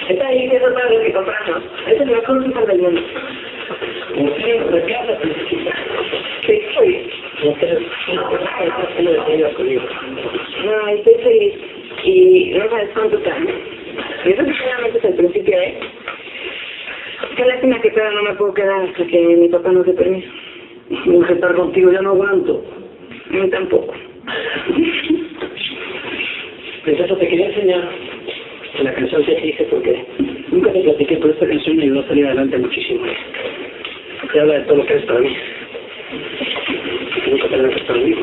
Está ahí, que es el padre que compramos. Es el mejor súper del mundo. ¿De qué hablas? Sí, feliz. No sé, ¿qué lo decías conmigo? No, estoy feliz. Y no sabes cuánto tanto. Y eso que solamente es el principio, ¿eh? Qué lástima que todavía no me puedo quedar hasta que mi papá nos dé permiso. Tengo que estar contigo, ya no aguanto. Yo tampoco. Princesa, te quería enseñar la canción que hice porque nunca te platiqué, pero esta canción me ayudó a salir adelante muchísimo. Te habla de todo lo que eres para mí. Nunca te lo que para mí.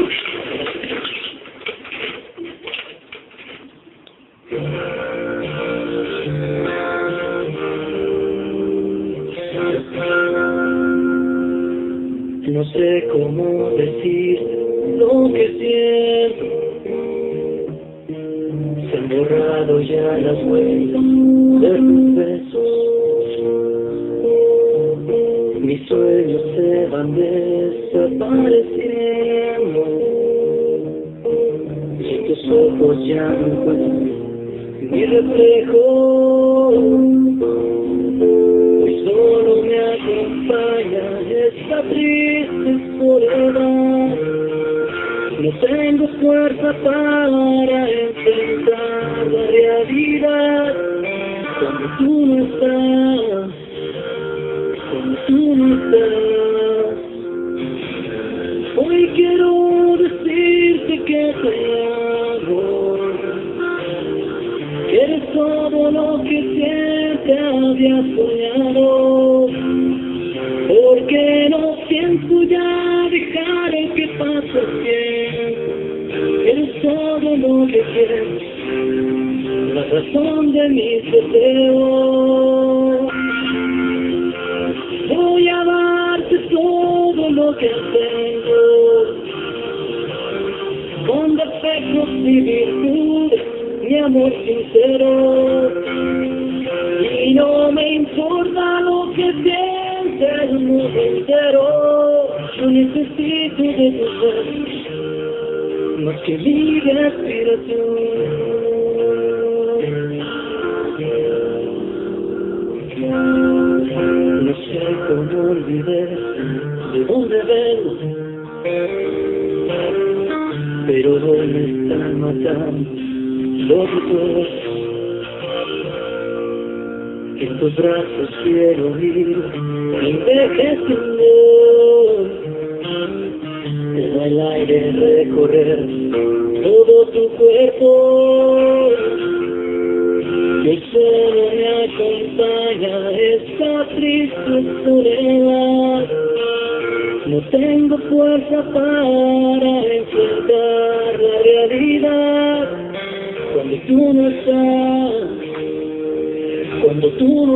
No sé cómo decir lo que siento. Se han borrado ya las huellas de tus besos. Mis sueños se van desapareciendo. Y en tus ojos ya no encuentro mi reflejo. Hoy solo me acompaña esta triste soledad. No tengo fuerza para enfrentar la realidad. Cuando tú no estás, cuando tú no estás. Hoy quiero decirte que te amo, que eres todo lo que siempre había soñado. Porque no pienso ya dejar que pase el tiempo. Eres todo lo que quiero, la razón de mis deseos. Voy a darte todo lo que tengo, con defectos y virtudes, mi amor sincero. Y no me importa lo que piense el mundo entero. Yo necesito de tus besos, más que mi respiración. No sé cómo olvidar de dónde vengo, pero hoy me están matando los recuerdos. En tus brazos quiero ir envejeciendo. Te da el aire recorrer todo tu cuerpo. Y solo me acompaña esta triste soledad. No tengo fuerza para enfrentar la realidad. Cuando tú no estás, cuando tú no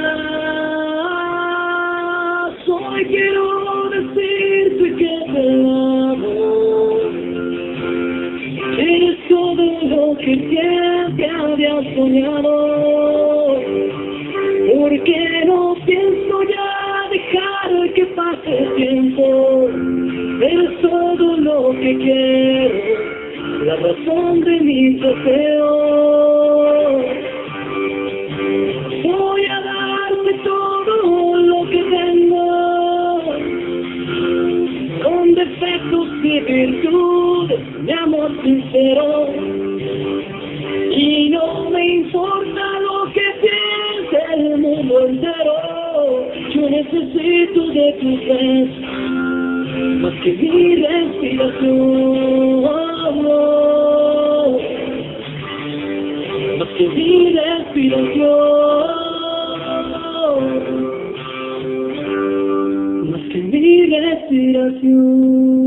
estás, hoy quiero decirte que te amo. Eres todo lo que siempre había soñado. Porque no pienso ya dejar que pase el tiempo. Eres todo lo que quiero, la razón de mis deseos. Voy a darte todo lo que tengo, con defectos y virtudes, mi amor sincero. Y no me importa lo que piense el mundo entero. Yo necesito de tus besos, más que mi respiración. Más que mi respiración. Más que mi respiración.